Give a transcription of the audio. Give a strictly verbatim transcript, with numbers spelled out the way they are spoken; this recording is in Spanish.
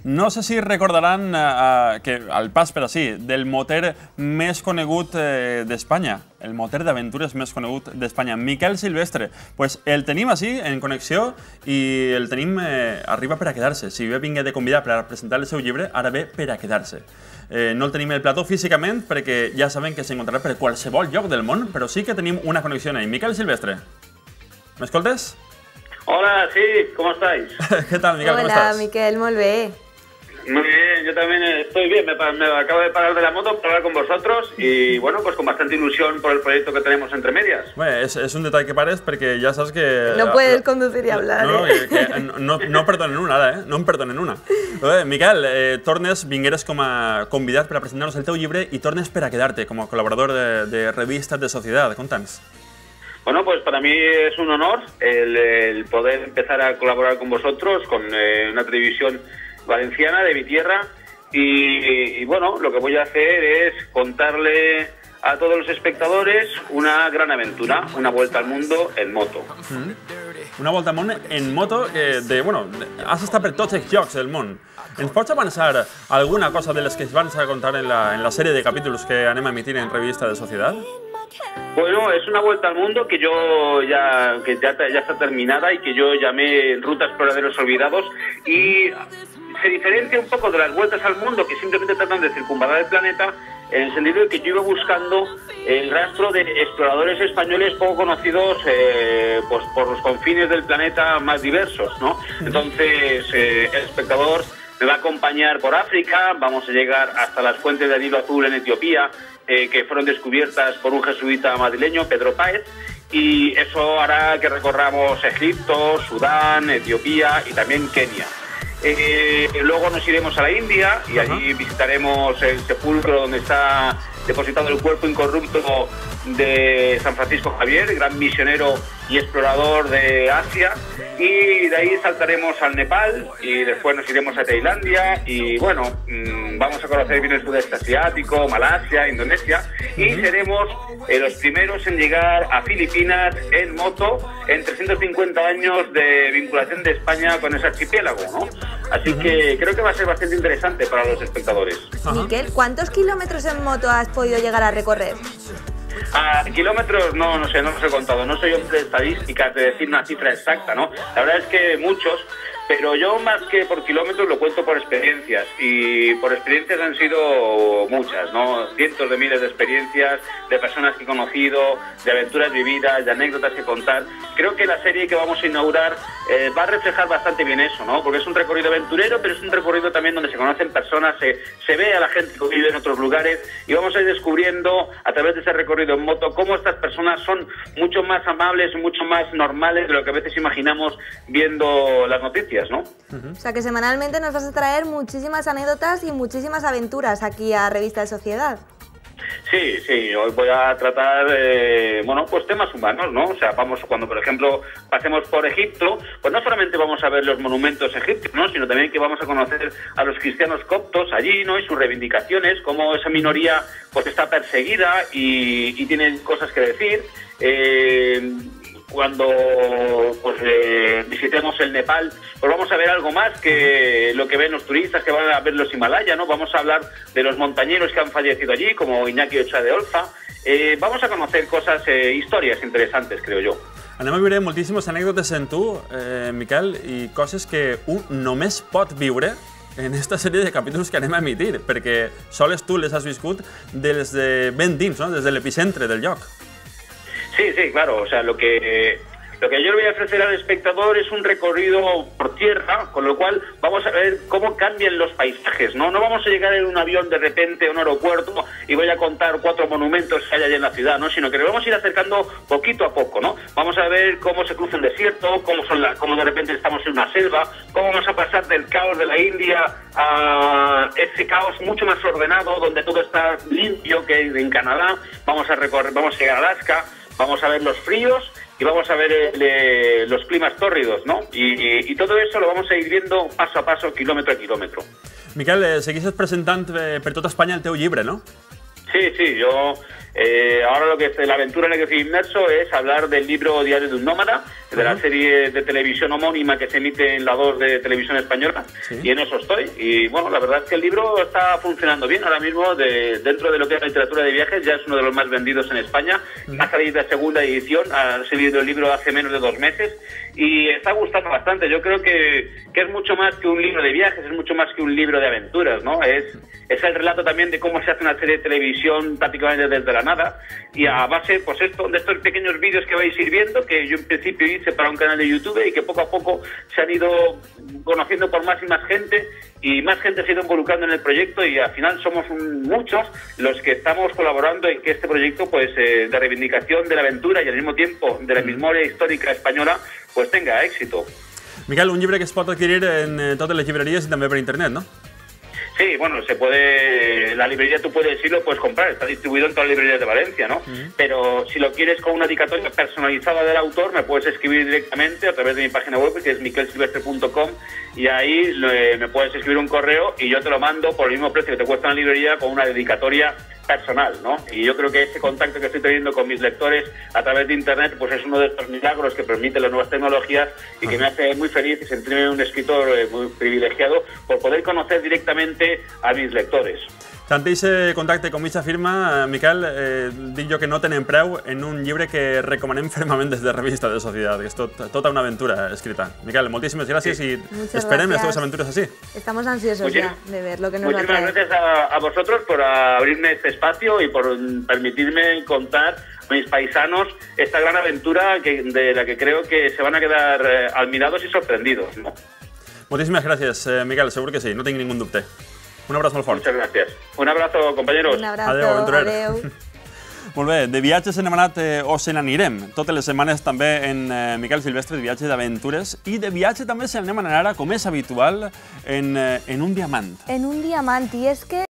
No sé si recordaran uh, que, al pas per així, del moter més conegut eh, d'Espanya, el moter d'aventures més conegut d'Espanya, Miquel Silvestre. Pues el tenim així, en connexió, i el tenim, eh, arriba per a quedar-se. Si bé vingué de convidar per a presentar el seu llibre, ara ve per a quedar-se. Eh, no el tenim el plató físicament, perquè ja saben que s'encontrarà per qualsevol lloc del món, però sí que tenim una connexió ahí. Miquel Silvestre, ¿m'escoltes? Hola, sí, ¿cómo estáis? ¿Qué tal, Miquel? Hola, ¿Cómo estás? Miquel, muy bien. Muy bien, yo también estoy bien, me, me acabo de parar de la moto para hablar con vosotros y bueno, pues con bastante ilusión por el proyecto que tenemos entre medias. Bueno, es, es un detalle que pares porque ya sabes que... No puedes conducir y hablar, No, eh? que, que no, no perdonen una, ara, eh? No em perdonen una. Bé, Miquel, eh, tornes, vingueres com a convidat per a presentar-nos el teu llibre i tornes per a quedar-te com a col·laborador de, de revistas de Sociedad. Conta'ns. Bueno, pues para mí es un honor el, el poder empezar a colaborar con vosotros, con eh, una televisión valenciana de mi tierra y, y bueno, lo que voy a hacer es contarle a todos los espectadores una gran aventura, una vuelta al mundo en moto. Mm. Una volta al món en moto que, de, bueno, has estat per tots els llocs del món. Ens pots avançar alguna cosa de les que es van a contar en la, en la sèrie de capítols que anem a emitir en Revista de Sociedad? Bueno, es una vuelta al mundo que yo ya, que ya, ya está terminada y que yo llamé Ruta Exploradores Olvidados y se diferencia un poco de las vueltas al mundo que simplemente tratan de circunvalar el planeta en el sentido de que yo iba buscando el rastro de exploradores españoles poco conocidos eh, pues por los confines del planeta más diversos, ¿no? Entonces eh, el espectador me va a acompañar por África, vamos a llegar hasta las fuentes de Nilo Azul en Etiopía, eh, que fueron descubiertas por un jesuita madrileño, Pedro Páez, y eso hará que recorramos Egipto, Sudán, Etiopía y también Kenia. Eh, luego nos iremos a la India y allí visitaremos el sepulcro donde está depositado el cuerpo incorrupto de San Francisco Javier, gran misionero y explorador de Asia, y de ahí saltaremos al Nepal y después nos iremos a Tailandia y bueno, mmm, vamos a conocer bien el sudeste asiático, Malasia, Indonesia y seremos eh, los primeros en llegar a Filipinas en moto en trescientos cincuenta años de vinculación de España con ese archipiélago, ¿no? Así que creo que va a ser bastante interesante para los espectadores. Miquel, ¿cuántos kilómetros en moto has podido llegar a recorrer? A kilómetros no, no sé, no los he contado, no soy hombre de estadísticas, de decir una cifra exacta, ¿no? La verdad es que muchos, pero yo más que por kilómetros lo cuento por experiencias y por experiencias han sido muchas, ¿no? Cientos de miles de experiencias, de personas que he conocido, de aventuras vividas, de anécdotas que contar. Creo que la serie que vamos a inaugurar eh, va a reflejar bastante bien eso, ¿no? Porque es un recorrido aventurero, pero es un recorrido también donde se conocen personas, se, se ve a la gente que vive en otros lugares y vamos a ir descubriendo a través de ese recorrido en moto cómo estas personas son mucho más amables, mucho más normales de lo que a veces imaginamos viendo las noticias, ¿no? Uh-huh. O sea que semanalmente nos vas a traer muchísimas anécdotas y muchísimas aventuras aquí a Revista de Sociedad. Sí, sí, hoy voy a tratar, eh, bueno, pues temas humanos, ¿no? O sea, vamos, cuando por ejemplo pasemos por Egipto, pues no solamente vamos a ver los monumentos egipcios, ¿no? Sino también que vamos a conocer a los cristianos coptos allí, ¿no? Y sus reivindicaciones, cómo esa minoría pues está perseguida y, y tienen cosas que decir. Eh, Cuando pues, eh, visitemos el Nepal, pues vamos a ver algo más que lo que ven los turistas que van a ver los Himalayas, ¿no? Vamos a hablar de los montañeros que han fallecido allí, como Iñaki Ochoa de Olza. Eh, vamos a conocer cosas, eh, historias interesantes, creo yo. Anem a viure moltíssimes anècdotes en tu, eh, Miquel, i coses que un només pot viure en esta sèrie de capítols que anem a emitir, perquè soles tu les has viscut des de ben dins, no? Des de l'epicentre del lloc. Sí, sí, claro, o sea, lo que, lo que yo le voy a ofrecer al espectador es un recorrido por tierra, con lo cual vamos a ver cómo cambian los paisajes, ¿no? No vamos a llegar en un avión de repente a un aeropuerto y voy a contar cuatro monumentos que hay allí en la ciudad, ¿no? Sino que nos vamos a ir acercando poquito a poco, ¿no? Vamos a ver cómo se cruza el desierto, cómo, son la, cómo de repente estamos en una selva, cómo vamos a pasar del caos de la India a ese caos mucho más ordenado, donde todo está limpio que en Canadá. Vamos a recorrer, vamos a llegar a Alaska. Vamos a ver los fríos y vamos a ver el, eh, los climas tórridos, ¿no? Y, y, y todo eso lo vamos a ir viendo paso a paso, kilómetro a kilómetro. Miquel, eh, segueixes presentant eh, per tota Espanya el teu llibre, no? Sí, sí, yo Eh, ahora lo que la aventura en la que estoy inmerso es hablar del libro Diario de un nómada, de la serie de televisión homónima que se emite en la dos de Televisión Española, ¿sí? Y en eso estoy. Y bueno, la verdad es que el libro está funcionando bien ahora mismo, de, dentro de lo que es la literatura de viajes, ya es uno de los más vendidos en España. Uh-huh. Ha salido la segunda edición, ha salido el libro hace menos de dos meses y está gustando bastante. Yo creo que, que es mucho más que un libro de viajes, es mucho más que un libro de aventuras, ¿no? Es, es el relato también de cómo se hace una serie de televisión prácticamente desde la nada, y a base, pues esto, de estos pequeños vídeos que vais a ir viendo, que yo en principio hice para un canal de YouTube y que poco a poco se han ido conociendo por más y más gente, y más gente se ha ido involucrando en el proyecto, y al final somos un, muchos los que estamos colaborando en que este proyecto, pues eh, de reivindicación de la aventura y al mismo tiempo de la memoria histórica española, pues tenga éxito. Miquel, un llibre que es pot adquirir en eh, totes les llibreries i també per internet, ¿no? Sí, bueno, se puede, la librería tú puedes ir, lo puedes comprar, está distribuido en todas las librerías de Valencia, ¿no? Uh-huh. Pero si lo quieres con una dedicatoria personalizada del autor, me puedes escribir directamente a través de mi página web, que es miquel silvestre punto com, y ahí eh, me puedes escribir un correo y yo te lo mando por el mismo precio que te cuesta en la librería, con una dedicatoria personal, ¿no? Y yo creo que ese contacto que estoy teniendo con mis lectores a través de internet, pues es uno de estos milagros que permiten las nuevas tecnologías y que me hace muy feliz y sentirme un escritor eh, muy privilegiado por poder conocer directamente a mis lectores. Tant aquest contacte com aquesta firma, Miquel, eh, dic jo que no tenen preu en un llibre que recomanem fermament des de Revista de Societat, que és tot, tota una aventura escrita. Miquel, moltíssimes gràcies sí. i Muchas esperem gracias. Les teves aventures así. Estamos ansiosos Muchísimas, ya de ver lo que nos va a traer. Muchísimas gracias a, a vosotros por abrirme este espacio y por permitirme contar a mis paisanos esta gran aventura que, de la que creo que se van a quedar eh, admirados y sorprendidos, ¿no? Moltíssimes gràcies, eh, Miquel, segur que sí, no tinc ningú dubte. Un abrazo molt fort. Muchas gracias. Un abrazo, compañeros. Un abrazo. Adéu, aventurer. Adéu. Molt bé, de viatges hem anat eh, o se n'anirem. Totes les setmanes també en eh, Miquel Silvestre, de viatge d'aventures, i de viatge també se n'anem a anar, com és habitual, en, eh, en un diamant. En un diamant, i és que